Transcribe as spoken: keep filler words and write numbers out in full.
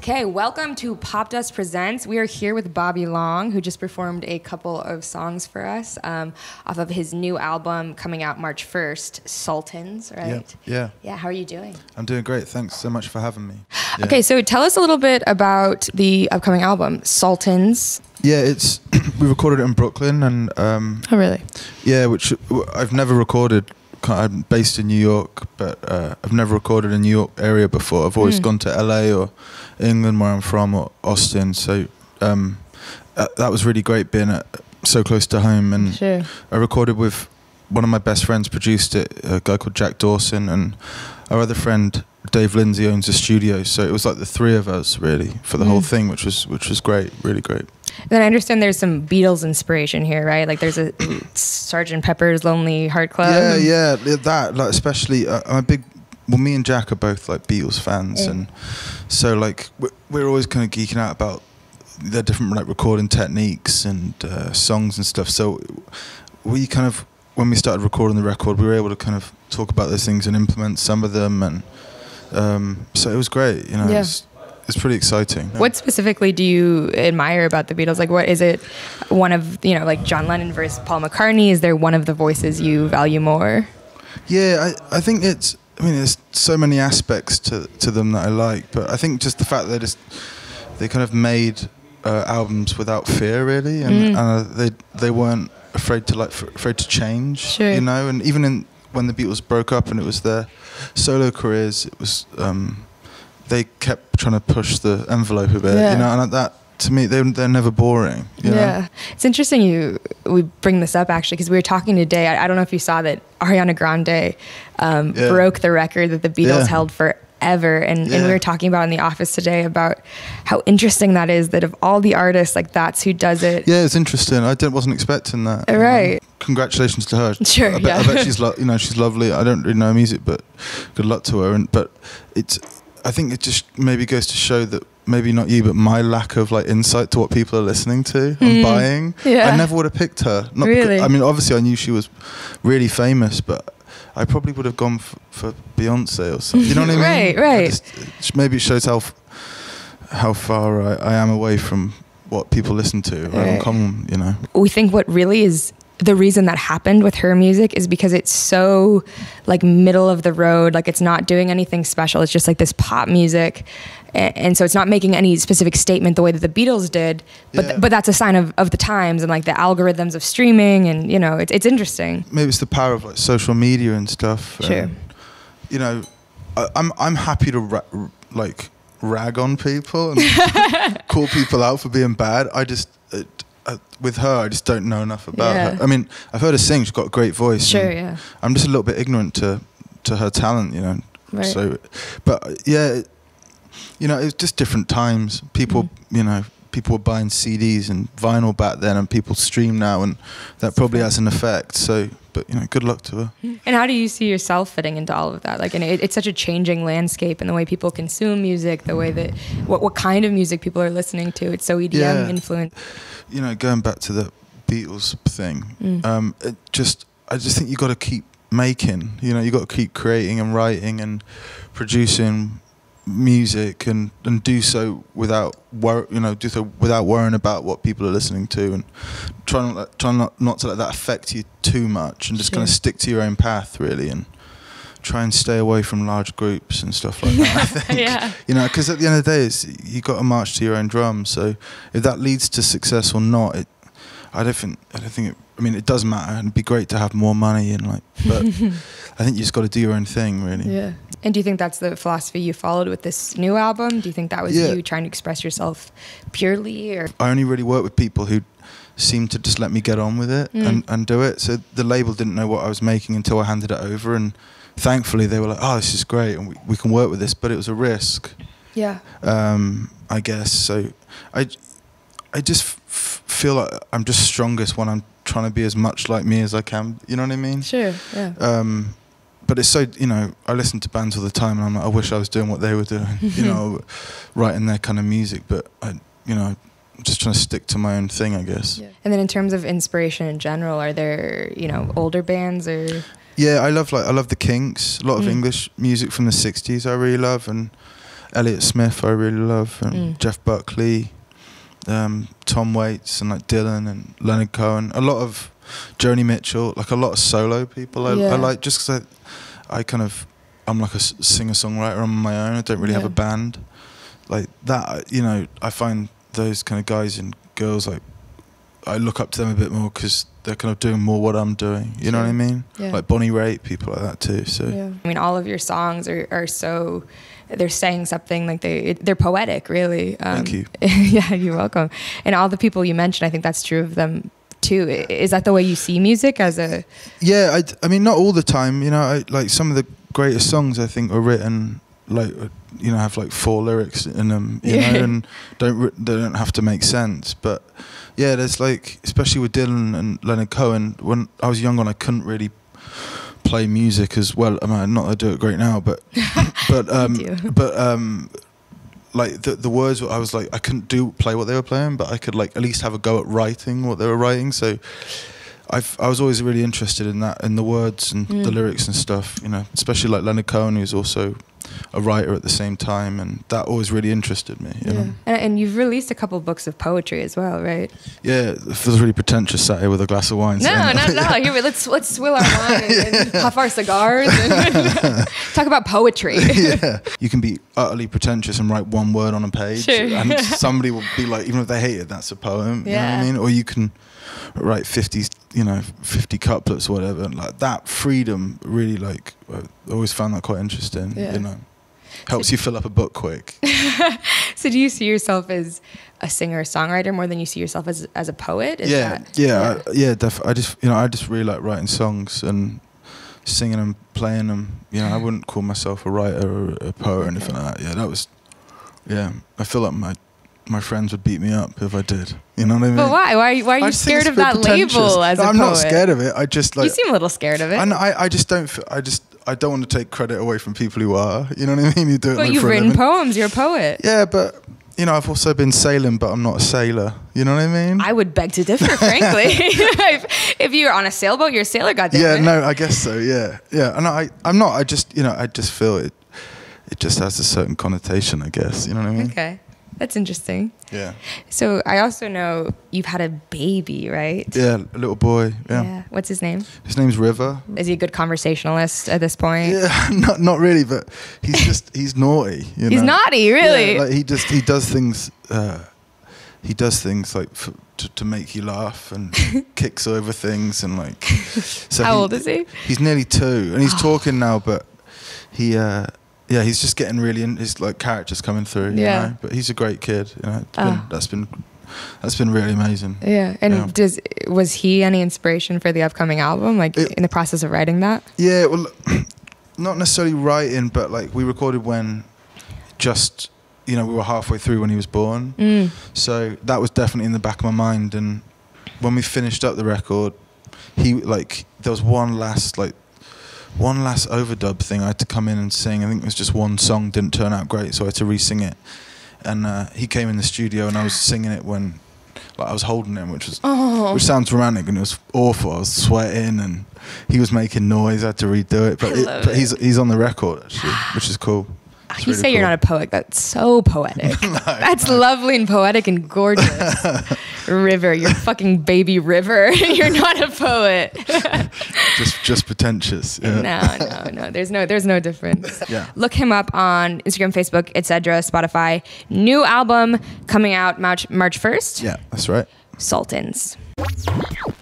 Okay, welcome to Pop Dust Presents. We are here with Bobby Long, who just performed a couple of songs for us um, off of his new album coming out March first, Sultans, right? Yeah, yeah. Yeah, how are you doing? I'm doing great. Thanks so much for having me. Yeah. Okay, so tell us a little bit about the upcoming album, Sultans. Yeah, it's we recorded it in Brooklyn, and um, Oh, really? yeah, which I've never recorded. I'm based in New York, but uh, I've never recorded in New York area before. I've always mm. gone to L A or England, where I'm from, or Austin. So um, uh, that was really great being at, so close to home. And sure. I recorded with one of my best friends, produced it, a guy called Jack Dawson, and our other friend Dave Lindsay owns a studio. So it was like the three of us really for the mm. whole thing, which was which was great, really great. Then I understand there's some Beatles inspiration here, right? Like there's a Sergeant Pepper's Lonely Heart Club. Yeah, yeah, that like especially. Uh, I'm a big. Well, me and Jack are both like Beatles fans, yeah. and so like we're, we're always kind of geeking out about the different like recording techniques and uh, songs and stuff. So we kind of, when we started recording the record, we were able to kind of talk about those things and implement some of them, and um, so it was great. You know. Yeah. It was, It's pretty exciting. What specifically do you admire about the Beatles? Like, what is it? One of, you know, like John Lennon versus Paul McCartney? Is there one of the voices you value more? Yeah, I, I think it's. I mean, there's so many aspects to to them that I like, but I think just the fact that they just they kind of made uh, albums without fear, really, and, mm. and uh, they they weren't afraid to like f afraid to change. Sure. You know, and even in when the Beatles broke up and it was their solo careers, it was. Um, they kept trying to push the envelope a bit, yeah. you know, and that, to me, they're, they're never boring, you yeah. know? It's interesting you we bring this up, actually, because we were talking today, I, I don't know if you saw that Ariana Grande um, yeah. broke the record that the Beatles yeah. held forever, and, yeah. and we were talking about in the office today about how interesting that is, that of all the artists, like, that's who does it. Yeah, it's interesting. I didn't, wasn't expecting that. Right. You know? Congratulations to her. Sure, I bet, yeah. I bet she's, lo you know, she's lovely. I don't really know music, but good luck to her. And But it's... I think it just maybe goes to show that maybe not you, but my lack of like insight to what people are listening to mm. and buying. Yeah. I never would have picked her. Not really? Because, I mean, obviously I knew she was really famous, but I probably would have gone for, for Beyonce or something. You know what I mean? Right, right. Just, maybe it shows how f how far I, I am away from what people listen to. Right. Right. Common, you know. We think what really is the reason that happened with her music is because it's so like middle of the road, like it's not doing anything special. It's just like this pop music. And, and so it's not making any specific statement the way that the Beatles did, but, yeah. th but that's a sign of, of the times and like the algorithms of streaming, and you know, it's, it's interesting. Maybe it's the power of like social media and stuff. Sure. And, you know, I, I'm, I'm happy to ra like rag on people and call people out for being bad. I just, it, Uh, with her, I just don't know enough about yeah. her. I mean, I've heard her sing. She's got a great voice. Sure, yeah. I'm just a little bit ignorant to to her talent, you know. Right. So, but yeah, it, you know, it's just different times. People, mm. you know, people were buying C Ds and vinyl back then, and people stream now, and that probably has an effect. So, but you know, good luck to her. And how do you see yourself fitting into all of that? Like, and it, it's such a changing landscape in the way people consume music, the way that what what kind of music people are listening to. It's so E D M yeah. influenced. You know, going back to the Beatles thing, mm. um, it just I just think you got to keep making. You know, you got to keep creating and writing and producing music, and and do so without wor you know do so without worrying about what people are listening to, and try not let, try not not to let that affect you too much, and just sure. kind of stick to your own path really, and try and stay away from large groups and stuff like that. I think, yeah. you know, because at the end of the day, it's, you got to march to your own drum. So if that leads to success or not, it, I don't think. I don't think. It, I mean, it does matter, and it'd be great to have more money and like. But I think you just got to do your own thing, really. Yeah. And do you think that's the philosophy you followed with this new album? Do you think that was yeah. you trying to express yourself purely, or? I only really work with people who seem to just let me get on with it mm. and and do it. So the label didn't know what I was making until I handed it over, and thankfully they were like, "Oh, this is great, and we we can work with this." But it was a risk. Yeah. Um, I guess so. I I just f feel like I'm just strongest when I'm trying to be as much like me as I can. You know what I mean? Sure. Yeah. Um, but it's so, you know, I listen to bands all the time, and I'm like, I wish I was doing what they were doing. You know, writing their kind of music. But I, you know, I'm just trying to stick to my own thing, I guess. Yeah. And then in terms of inspiration in general, are there, you know, older bands or? Yeah, I love like I love the Kinks. A lot of mm. English music from the sixties I really love, and Elliott Smith I really love, and Mm. Jeff Buckley, um, Tom Waits, and like Dylan and Leonard Cohen. A lot of Joni Mitchell, like a lot of solo people. I, Yeah. I like just because I, I kind of, I'm like a s- singer-songwriter on my own. I don't really have Yeah. a band like that. You know, I find those kind of guys and girls, like I look up to them a bit more because they're kind of doing more what I'm doing. You know what I mean? Yeah. Like Bonnie Raitt, people like that too. So Yeah. I mean, all of your songs are, are so, they're saying something, like they, they're poetic, really. Um, Thank you. Yeah, you're welcome. And all the people you mentioned, I think that's true of them too. I- Is that the way you see music as a... yeah, I, I mean, not all the time. You know, I, like some of the greatest songs I think are written like, uh, you know, have like four lyrics in them, you Yeah. know, and don't ri- they don't have to make sense. But yeah, there's like, especially with Dylan and Leonard Cohen, when I was younger and I couldn't really play music as well. I mean, not that I do it great now, but but um, do. but um, like the the words, I was like, I couldn't do play what they were playing, but I could like at least have a go at writing what they were writing. So I've, I was always really interested in that, in the words and Mm. the lyrics and stuff, you know, especially like Leonard Cohen, who's also a writer at the same time, and that always really interested me, you Yeah. know. And, and you've released a couple books of poetry as well, right? Yeah, it feels really pretentious sat here with a glass of wine. No, saying not that. at all. Here, let's let's swill our wine and, and puff our cigars and talk about poetry. Yeah, you can be utterly pretentious and write one word on a page, Sure. and somebody will be like, even if they hate it, that's a poem. You know what Yeah. I mean? Or you can write fifty, you know, fifty couplets or whatever. And like that freedom, really, like I always found that quite interesting. Yeah. You know, helps you fill up a book quick. So do you see yourself as a singer songwriter more than you see yourself as as a poet? Is yeah, that- yeah, yeah. I, yeah def- I just, you know, I just really like writing songs and singing them, playing them. You know, I wouldn't call myself a writer or a poet or anything like that. Yeah, that was, yeah. I feel like my my friends would beat me up if I did. You know what I mean? But why? Why, why are I you just think scared it's of a bit that pretentious. label as No, a I'm poet? not scared of it. I just like. You seem a little scared of it. And I, I just don't. Feel, I just, I don't want to take credit away from people who are. You know what I mean? You do it. But like, you've for a written living. poems. You're a poet. Yeah, but you know, I've also been sailing, but I'm not a sailor. You know what I mean? I would beg to differ, frankly. if, if you're on a sailboat, you're a sailor, goddamn yeah, it. no, I guess so. Yeah, yeah. And I, I'm not. I just, you know, I just feel it. It just has a certain connotation, I guess. You know what I mean? Okay. That's interesting. Yeah. So I also know you've had a baby, right? Yeah, a little boy. Yeah. What's his name? His name's River. Is he a good conversationalist at this point? Yeah, not not really, but he's just he's naughty. You He's know? naughty, really? Yeah, like he just he does things. Uh, he does things like f- to, to make you laugh and kicks over things and like. So How he- old is he? He's nearly two, and he's talking now, but he. Uh, Yeah, he's just getting really in. His like character's coming through. You Yeah. know? But he's a great kid. You know, it's Ah. been, that's been that's been really amazing. Yeah. And Yeah. does was he any inspiration for the upcoming album? Like It- in the process of writing that? Yeah, well, not necessarily writing, but like we recorded when just you know we were halfway through when he was born. Mm. So that was definitely in the back of my mind. And when we finished up the record, he like there was one last like. One last overdub thing I had to come in and sing. I think it was just one song didn't turn out great, so I had to re-sing it. And uh, he came in the studio and I was singing it when, like, I was holding him, which was Oh. which sounds romantic, and it was awful. I was sweating and he was making noise. I had to redo it, but, I it, love but it. he's he's on the record actually, which is cool. It's You really say you're cool. not a poet. That's so poetic. That's lovely and poetic and gorgeous. River, you're fucking baby River. You're not a poet. just just pretentious. Yeah. No, no, no. There's no, there's no difference. Yeah. Look him up on Instagram, Facebook, et cetera, Spotify. New album coming out March March first. Yeah, that's right. Sultans.